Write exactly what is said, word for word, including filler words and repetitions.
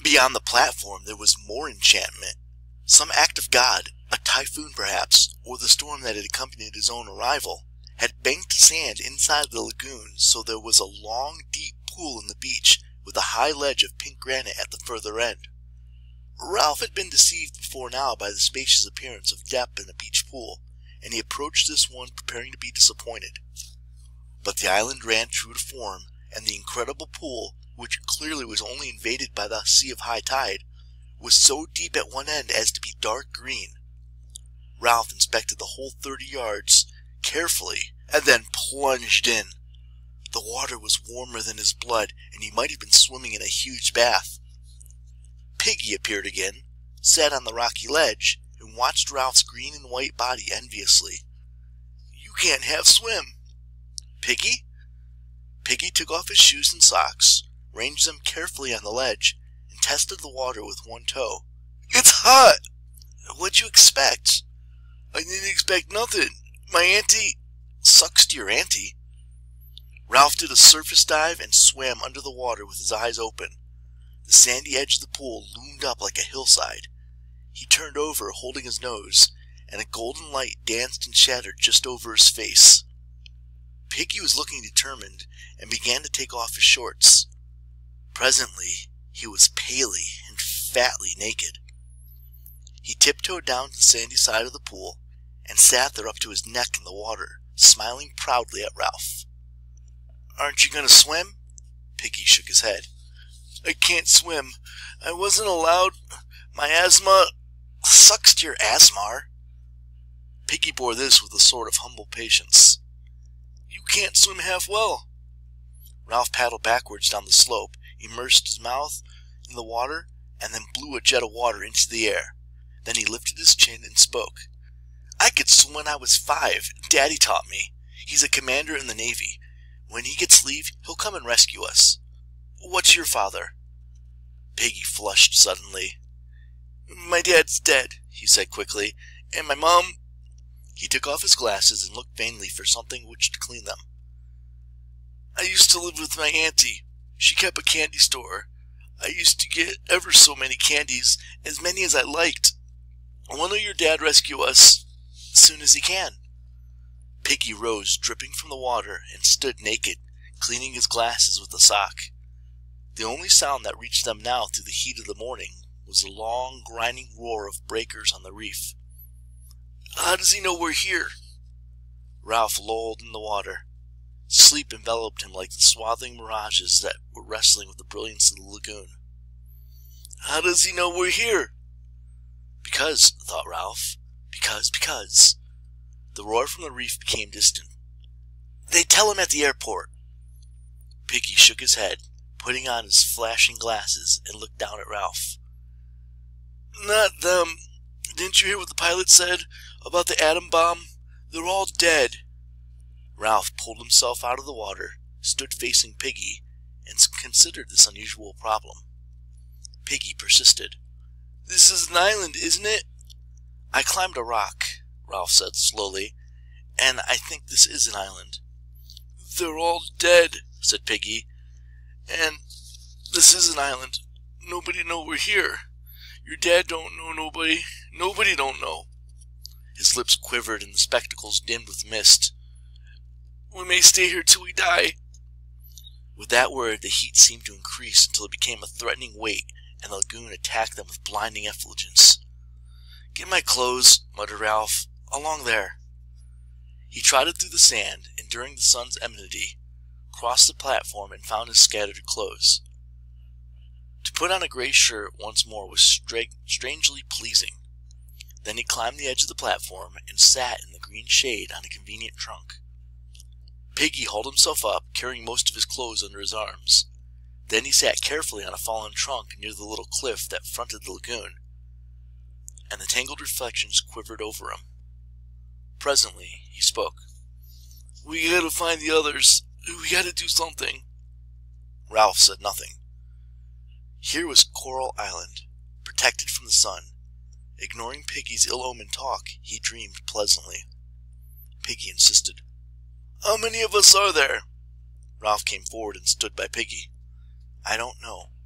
Beyond the platform there was more enchantment. Some act of God, a typhoon perhaps, or the storm that had accompanied his own arrival, had banked sand inside the lagoon so there was a long, deep pool in the beach with a high ledge of pink granite at the further end. Ralph had been deceived before now by the spacious appearance of depth in a beach pool, and he approached this one preparing to be disappointed. But the island ran true to form, and the incredible pool, which clearly was only invaded by the sea of high tide, was so deep at one end as to be dark green. Ralph inspected the whole thirty yards carefully, and then plunged in. The water was warmer than his blood, and he might have been swimming in a huge bath. Piggy appeared again, sat on the rocky ledge, and watched Ralph's green and white body enviously. "You can't half swim." "Piggy?" Piggy took off his shoes and socks, ranged them carefully on the ledge, and tested the water with one toe. "It's hot!" "What'd you expect?" "I didn't expect nothing. My auntie—" "Sucks to your auntie." Ralph did a surface dive and swam under the water with his eyes open. The sandy edge of the pool loomed up like a hillside. He turned over, holding his nose, and a golden light danced and shattered just over his face. Piggy was looking determined, and began to take off his shorts. Presently, he was palely and fatly naked. He tiptoed down to the sandy side of the pool, and sat there up to his neck in the water, smiling proudly at Ralph. "Aren't you going to swim?" Piggy shook his head. "I can't swim. I wasn't allowed. My asthma—" "Sucks to your asthma." Piggy bore this with a sort of humble patience. "You can't swim half well." Ralph paddled backwards down the slope, immersed his mouth in the water, and then blew a jet of water into the air. Then he lifted his chin and spoke. "I could swim when I was five. Daddy taught me. He's a commander in the Navy. When he gets leave, he'll come and rescue us." "What's your father?" Piggy flushed suddenly. "My dad's dead," he said quickly, "and my mom—" He took off his glasses and looked vainly for something which to clean them. "I used to live with my auntie. She kept a candy store. I used to get ever so many candies, as many as I liked. When will your dad rescue us?" "As soon as he can." Piggy rose, dripping from the water, and stood naked, cleaning his glasses with a sock. The only sound that reached them now through the heat of the morning was the long, grinding roar of breakers on the reef. "How does he know we're here?" Ralph lolled in the water. Sleep enveloped him like the swathing mirages that were wrestling with the brilliance of the lagoon. "How does he know we're here?" "Because," thought Ralph, "because, because." The roar from the reef became distant. "They tell him at the airport." Piggy shook his head, putting on his flashing glasses, and looked down at Ralph. "Not them. Didn't you hear what the pilot said about the atom bomb? They're all dead." Ralph pulled himself out of the water, stood facing Piggy, and considered this unusual problem. Piggy persisted. "This is an island, isn't it?" "I climbed a rock," Ralph said slowly, "and I think this is an island." "They're all dead," said Piggy, "and this is an island. Nobody know we're here. Your dad don't know nobody. Nobody don't know." His lips quivered and the spectacles dimmed with mist. "We may stay here till we die." With that word the heat seemed to increase until it became a threatening weight, and the lagoon attacked them with blinding effulgence. "Get my clothes," muttered Ralph. "Along there." He trotted through the sand, and during the sun's enmity, crossed the platform and found his scattered clothes. To put on a gray shirt once more was stra strangely pleasing. Then he climbed the edge of the platform and sat in the green shade on a convenient trunk. Piggy hauled himself up, carrying most of his clothes under his arms. Then he sat carefully on a fallen trunk near the little cliff that fronted the lagoon, and the tangled reflections quivered over him. Presently he spoke. "We gotta find the others. We gotta do something." Ralph said nothing. Here was Coral Island, protected from the sun. Ignoring Piggy's ill-omened talk, he dreamed pleasantly. Piggy insisted. "How many of us are there?" Ralph came forward and stood by Piggy. "I don't know.